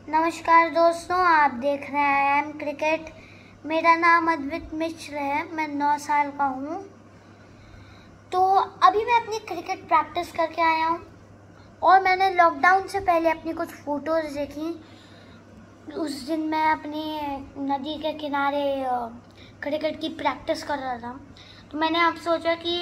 नमस्कार दोस्तों, आप देख रहे हैं आई एम क्रिकेट। मेरा नाम अद्वित मिश्र है, मैं 9 साल का हूँ। तो अभी मैं अपनी क्रिकेट प्रैक्टिस करके आया हूँ और मैंने लॉकडाउन से पहले अपनी कुछ फ़ोटोज़ देखी। उस दिन मैं अपनी नदी के किनारे क्रिकेट की प्रैक्टिस कर रहा था, तो मैंने अब सोचा कि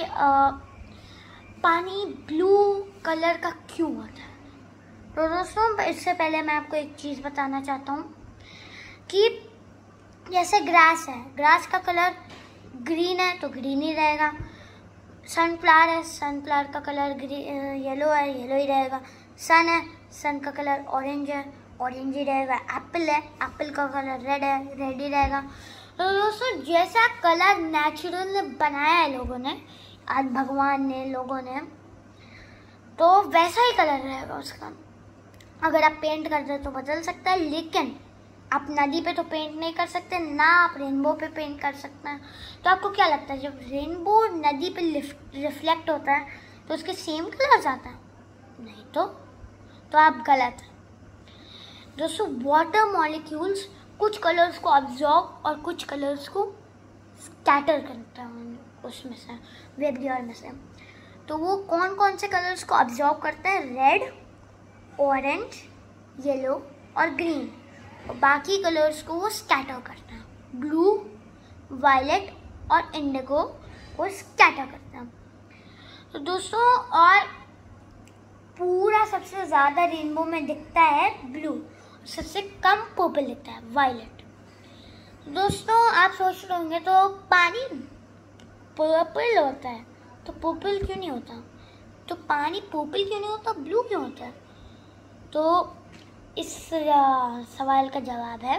पानी ब्लू कलर का क्यों होता है। तो दोस्तों, इससे पहले मैं आपको एक चीज़ बताना चाहता हूँ कि जैसे ग्रास है, ग्रास का कलर ग्रीन है तो ग्रीन ही रहेगा। सनफ्लावर है, सनफ्लावर का कलर येलो है, येलो ही रहेगा। सन है, सन का कलर ऑरेंज है, ऑरेंज ही रहेगा। एप्पल है, एप्पल का कलर रेड है, रेड ही रहेगा। तो दोस्तों, जैसा कलर नेचुरल बनाया है लोगों ने, आज भगवान ने, लोगों ने, तो वैसा ही कलर रहेगा उसका। अगर आप पेंट कर दे तो बदल सकता है, लेकिन आप नदी पे तो पेंट नहीं कर सकते, ना आप रेनबो पे पेंट कर सकते हैं। तो आपको क्या लगता है, जब रेनबो नदी पे रिफ्लेक्ट होता है तो उसके सेम कलर्स आता है? नहीं तो आप गलत हैं। दोस्तों, वाटर मॉलिक्यूल्स कुछ कलर्स को ऑब्जॉर्व और कुछ कलर्स को स्कैटर करता है उसमें से, वेवलेयर में से। तो वो कौन कौन से कलर्स को ऑब्जॉर्व करते हैं? रेड, ऑरेंज, येलो और ग्रीन। और बाकी कलर्स को वो स्कैटर करता है। ब्लू, वायलेट और इंडिगो को स्कैटर करता है। तो दोस्तों, और पूरा सबसे ज़्यादा रेनबो में दिखता है ब्लू, सबसे कम पर्पल दिखता है, वायलेट। दोस्तों, आप सोच रहे होंगे तो पानी पर्पल होता है तो पर्पल क्यों नहीं होता? तो पानी पर्पल क्यों नहीं होता, ब्लू क्यों होता है? तो इस सवाल का जवाब है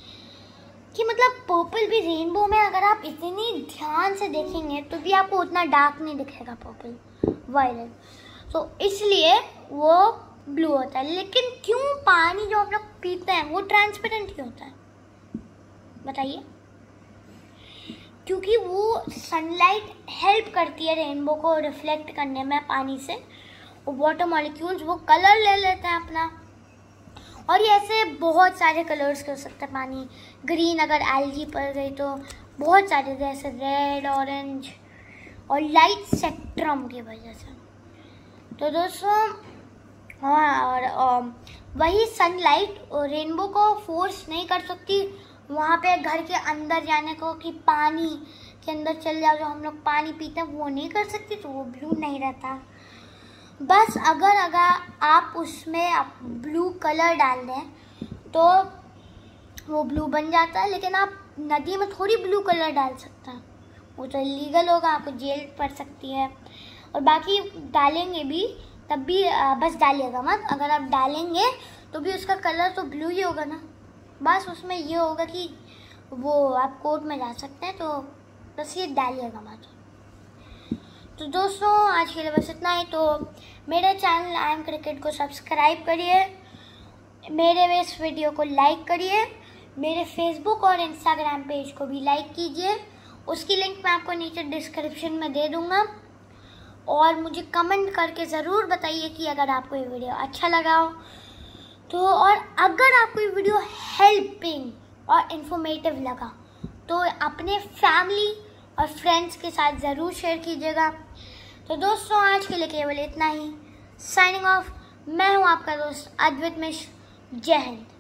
कि मतलब पर्पल भी रेनबो में, अगर आप इतनी ध्यान से देखेंगे तो भी आपको उतना डार्क नहीं दिखेगा पर्पल, वायलेट। तो इसलिए वो ब्लू होता है। लेकिन क्यों पानी जो हम लोग पीते हैं वो ट्रांसपेरेंट क्यों होता है, बताइए? क्योंकि वो सनलाइट हेल्प करती है रेनबो को रिफ्लेक्ट करने में पानी से। वाटर मॉलिक्यूल्स वो कलर ले लेते हैं अपना, और ये ऐसे बहुत सारे कलर्स कर सकते हैं पानी। ग्रीन अगर एल्गी पड़ गई तो बहुत सारे, जैसे रेड, ऑरेंज और लाइट स्पेक्ट्रम की वजह से। तो दोस्तों, हाँ, और वही सनलाइट रेनबो को फोर्स नहीं कर सकती वहाँ पे घर के अंदर जाने को, कि पानी के अंदर चल जाओ, जो हम लोग पानी पीते हैं वो नहीं कर सकती, तो वो ब्लू नहीं रहता। बस अगर आप उसमें आप ब्लू कलर डाल दें तो वो ब्लू बन जाता है। लेकिन आप नदी में थोड़ी ब्लू कलर डाल सकते हैं, वो तो इलीगल होगा, आपको जेल पड़ सकती है। और बाकी डालेंगे भी तब भी बस डालिएगा मत। अगर आप डालेंगे तो भी उसका कलर तो ब्लू ही होगा ना, बस उसमें ये होगा कि वो आप कोर्ट में जा सकते हैं, तो बस ये डालिएगा मत। तो दोस्तों, आज के लिए बस इतना ही। तो मेरे चैनल आई एम क्रिकेट को सब्सक्राइब करिए, मेरे इस वीडियो को लाइक करिए, मेरे फेसबुक और इंस्टाग्राम पेज को भी लाइक कीजिए। उसकी लिंक मैं आपको नीचे डिस्क्रिप्शन में दे दूँगा। और मुझे कमेंट करके ज़रूर बताइए कि अगर आपको ये वीडियो अच्छा लगा हो तो, और अगर आपको ये वीडियो हेल्पिंग और इन्फॉर्मेटिव लगा तो अपने फैमिली और फ्रेंड्स के साथ ज़रूर शेयर कीजिएगा। तो दोस्तों, आज के लिए केवल इतना ही। साइनिंग ऑफ, मैं हूँ आपका दोस्त अद्वित मिश्र। जय हिंद।